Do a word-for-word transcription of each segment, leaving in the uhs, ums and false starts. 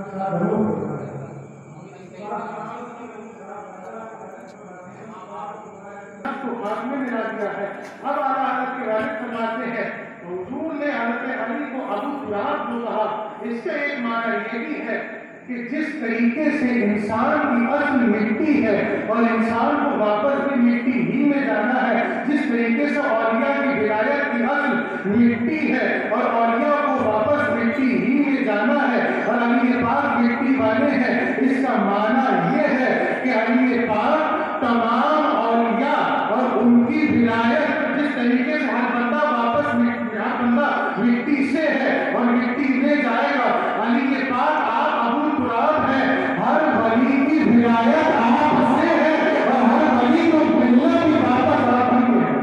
خاتمے میں لا دیا ہے. اب اعلیٰ حضرت کے والد فرماتے ہیں حضور نے حضرت علی کو ابو تراب جو کہا، اس کا ایک معنی یہ بھی ہے کہ جس طریقے سے انسان کی اصل مٹی ہے اور انسان کو واپس بھی مٹی ہی میں جانا ہے، جس طریقے سے اولیاء کی ولایت کی اصل مٹی ہے اور اولیاء کو واپس مٹی ہی میں جانا ہے اور علی پاک مٹی والے ہیں، اس کا معنی یہ ہے کہ علی پاک تمام اولیاء اور ان کی ولایت جس طریقے سے ہر بندہ واپس ہر بندہ مٹی سے ہے اور مٹی میں جائے گا، علی پاک آپ ابو تراب ہیں، ہر ولی کی ولایت آپ سے ہے اور ہر ولی کو ملنا بھی واپس آپ ہی ہے.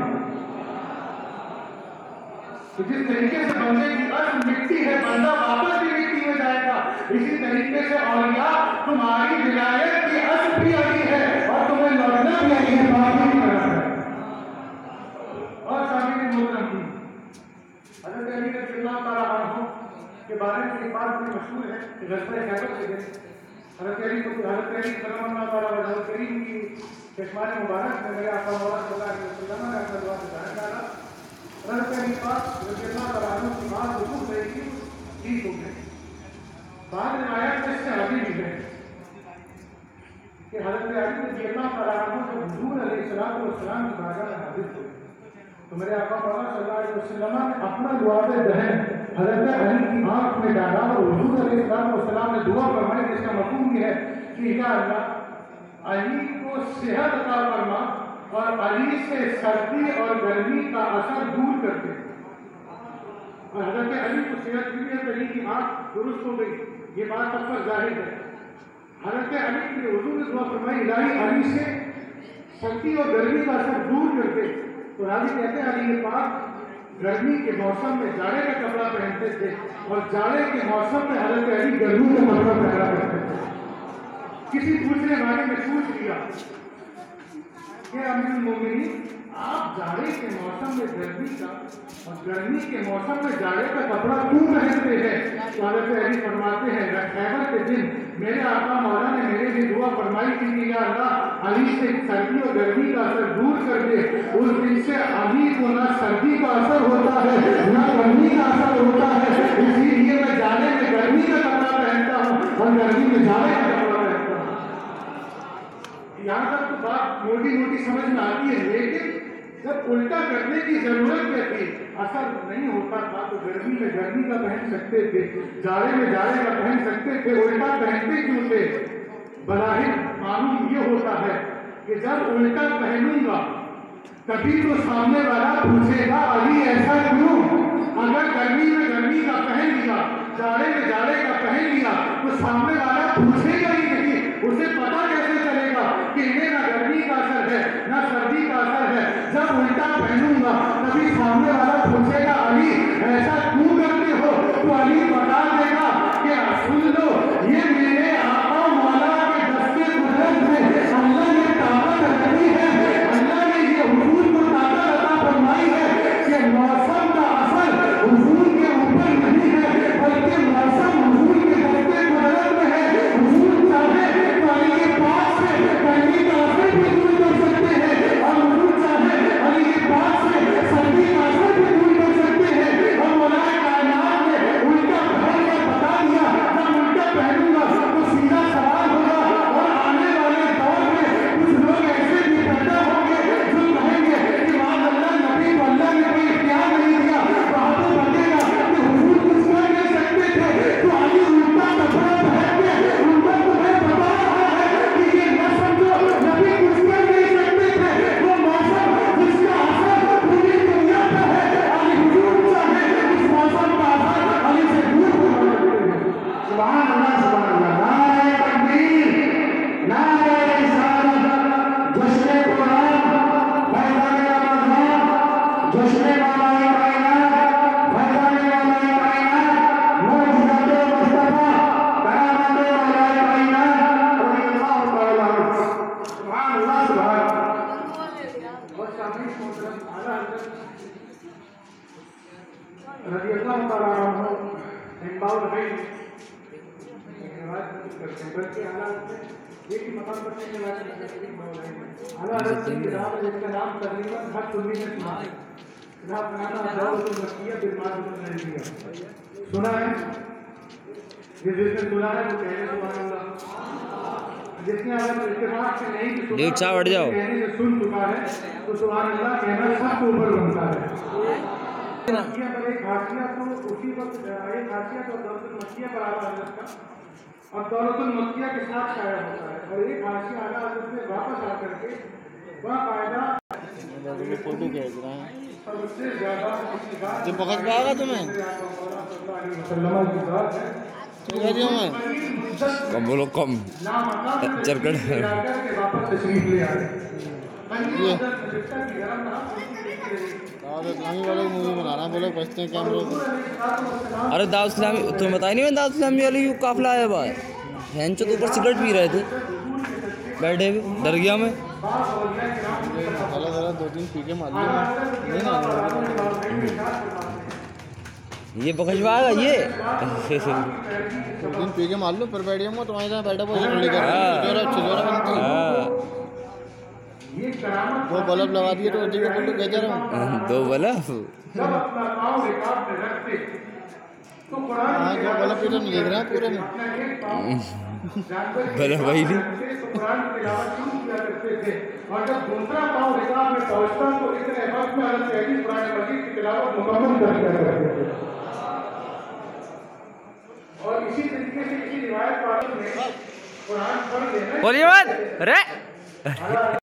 تو جس طریقے سے بندے کی اصل مٹی ہے، بندہ واپس بھی مٹی میں جائے گا، اسی طریقے سے اولیاء تمہاری ولایت کی اصل بھی علی ہے اور تمہیں لوٹنا بھی علی ہے، باقی بھی کرنا ہے. اور سامنے محترم کی حضرت علی رضی اللہ تعالیٰ عنہ کے بارے میں ایک بات بڑی مشہور ہے کہ غزوہ خیبر سے گئے حضرت علی کو حضرت علی صلی اللہ تعالیٰ وجہ کریم کی چشمان مبارک میں میرے آقا مولا صلی اللہ علیہ وسلم نے اپنا دعا سے ظاہر ڈالا. حضرت علی پاک رضی اللہ تعالیٰ عنہ کی بات ضرور رہی تھی، ٹھیک ہو گئی. بعض روایات میں اس سے آگے بھی ہے کہ حضرت علی رضی اللہ تعالیٰ عنہ جب حضور علیہ السلام والسلام کی بارگاہ میں حاضر ہوئے تو میرے آقا مولا صلی اللہ علیہ وسلم نے اپنا لعاب دہن حضرت علی کی آنکھ میں ڈالا اور حضور علیہ السلام والسلام نے دعا فرمائی، جس کا مفہوم یہ ہے کہ یا اللہ علی کو صحت عطا فرما اور علی سے سردی اور گرمی کا اثر دور کر دے. اور حضرت علی کو صحت ملی ہے، علی کی آنکھ درست ہو گئی، یہ بات سب پر ظاہر ہے. حضرت علی کے حضور نے دعا فرمائی الہی علی سے سردی اور گرمی کا اثر دور کر دے. تو راوی کہتے ہیں علی پاک گرمی کے موسم میں جاڑے کا کپڑا پہنتے تھے اور جاڑے کے موسم میں حضرت علی گرمی کا کپڑا پہنا کرتے تھے. کسی دوسرے بارے میں پوچھ لیا کہ امیر المومنین آپ جاڑے کے موسم میں گرمی کا اور گرمی کے موسم میں جاڑے کا کپڑا کیوں پہنتے ہیں؟ تو حضرت علی فرماتے ہیں خیبر کے دن میرے آقا مولا نے میرے لیے دعا فرمائی تھی کہ یا اللہ علی سے سردی اور گرمی کا اثر دور کر دے. اس دن سے علی کو نہ سردی کا اثر ہوتا ہے نہ گرمی کا اثر ہوتا ہے، اسی لیے میں جاڑے میں گرمی کا کپڑا پہنتا ہوں اور گرمی میں جاڑے کا کپڑا پہنتا ہوں. یہاں تک تو بات موٹی موٹی سمجھ میں آتی ہے، لیکن جب الٹا کرنے کی ضرورت تھی، اثر نہیں ہوتا تھا تو گرمی میں گرمی کا پہن سکتے تھے، جاڑے میں جاڑے کا پہن سکتے تھے. الٹا پہنتے کیوں تھے؟ بظاہر معلوم یہ ہوتا ہے کہ جب الٹا پہنوں گا تبھی تو سامنے والا پوچھے گا علی ایسا کیوں. اگر گرمی میں گرمی کا پہن لیا، جاڑے میں جاڑے کا پہن لیا تو سامنے والا پوچھے گا ہی نہیں. اسے پتا کیسے چلے گا کہ انہیں نہ گرمی کا اثر ہے نہ سردی کا اثر ہے. جب الٹا پہنوں گا تبھی سامنے والا پوچھے گا علی ایسا کیوں کرتے ہو، تو علی بتا دے گا کہ سن لو یہ میرے آقا مولا کے دستے قدرت ہے، اللہ نے طاقت رکھی ہے، اللہ نے یہ حضور کو طاقت عطا فرمائی ہے کہ موسم کا اثر حضور کے اوپر نہیں ہے بلکہ موسم حضور کے دستے قدرت میں ہے. حضور چاہے تو علی کے پاس سے گرمی کا اثر بھی دور کر سکتے ہیں اور حضور چاہے علی کے پاس سے سردی کا اثر بھی دور کر سکتے ہیں. اور مولا کائنات نے الٹا پہن کے بتا دیا، جب الٹا پہنوں گا تو سیدھا سوال ہوگا اور آنے والے دور میں کچھ لوگ ایسے بھی پیدا ہوں گے جو کہیں گے کہ معاذ اللہ نبی کو اللہ نے کوئی اختیار نہیں دیا. وہاں تو بنے گا کہ حضور کچھ کر نہیں سکتے تھے تو علی الٹا کپڑا پہن کے الٹا تمہیں بتا رہا ہے کہ یہ نہ سمجھو نبی کچھ کر نہیں سکتے تھے، وہ موسم جس کا اثر پوری دنیا پہ ہے علی حضور چاہے اس موسم کا اثر علی سے دور ہو سکتے ہیں. سبحان اللہ سبحان اللہ. نعرہ تکبیر، نعرہ رسالت، جشن قرآن، فیضان رمضان، جشن مولا کائنات، فیضان مولا کائنات، معجزات مصطفیٰ، کرامات مولا کائنات رضی اللہ تعالیٰ عنہ. سبحان اللہ سبحان اللہ. اور شامل محترم اعلیٰ حضرت رضی اللہ تعالیٰ عنہ انباؤ الغیب بات کرتے ہیں بلکہ اعلیٰ میں ایک ہی مقام پر نہیں بات کرتے ہیں اعلیٰ حضرت کی کتاب ہے جس کا نام تقریباً ہر سنی نے سنا ہے کتاب کا نام دعوۃ المکیہ بالمعروف والنہی سنا ہے جس نے سنا ہے وہ کہنے سبحان اللہ جس نے اگر اتفاق سے نہیں ڈیٹ صاحب ہٹ جاؤ کہنے سے سن چکا ہے تو سبحان اللہ کہنا سب کو اوپر بنتا ہے مکیہ پر ایک خاصیت تو اسی وقت ایک خاصیت اور دولت المکیہ پر اعلیٰ حضرت کا اور دولت المکیہ کے ساتھ شائع ہوتا ہے اور ایک خاصیت اعلیٰ حضرت سے واپس آ کر کے باقاعدہ فوٹو کھینچ رہے ہیں سب سے زیادہ جو بخت پا گا تمہیں کم بولو کم چرکٹ اسلامی والے مووی بنانا بولے بچتے ہیں کیمرے سے ارے داؤد اسلامی تمہیں بتائی نہیں میں داؤد اسلامی والی قافلہ آیا بھائی ہینچو تو اوپر سگریٹ پی رہے تھے بیٹھے ہوئے درگاہ میں ذرا ذرا دو تین پی کے مار لیں یہ بخشوا گا یہ دو تین پی کے مار لو پر بیٹھ گیا تمہارے ساتھ بیٹھا بہت لے کر چھجورا بنتی وہ بلب لگا دیے تو اجی کے فوٹو کھینچ رہا ہوں دو بلب ہاں جو بلب پہ تو نہیں دیکھ رہا پورے میں بلب وہی نہیں اور جب دوسرا پاؤں رکاب میں پہنچتا تو اتنے وقت میں حضرت علی قرآن مجید کی تلاوت مکمل کر دیا کرتے تھے اور اسی طریقے سے اسی روایت پاک میں قرآن پڑھ لینا بولیے مت رے